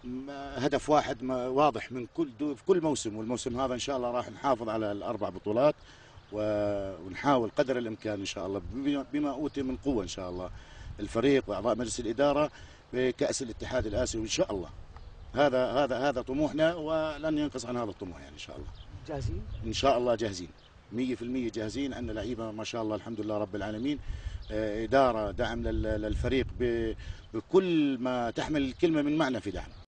هدف واحد واضح من في كل موسم، والموسم هذا ان شاء الله راح نحافظ على الاربع بطولات، ونحاول قدر الامكان ان شاء الله بما اوتي من قوه ان شاء الله الفريق واعضاء مجلس الاداره بكاس الاتحاد الاسيوي ان شاء الله. هذا طموحنا، ولن ينقص عن هذا الطموح يعني ان شاء الله. جاهزين؟ ان شاء الله جاهزين 100% جاهزين. عندنا لعيبه ما شاء الله الحمد لله رب العالمين، اداره دعم للفريق بكل ما تحمل الكلمه من معنى في دعم.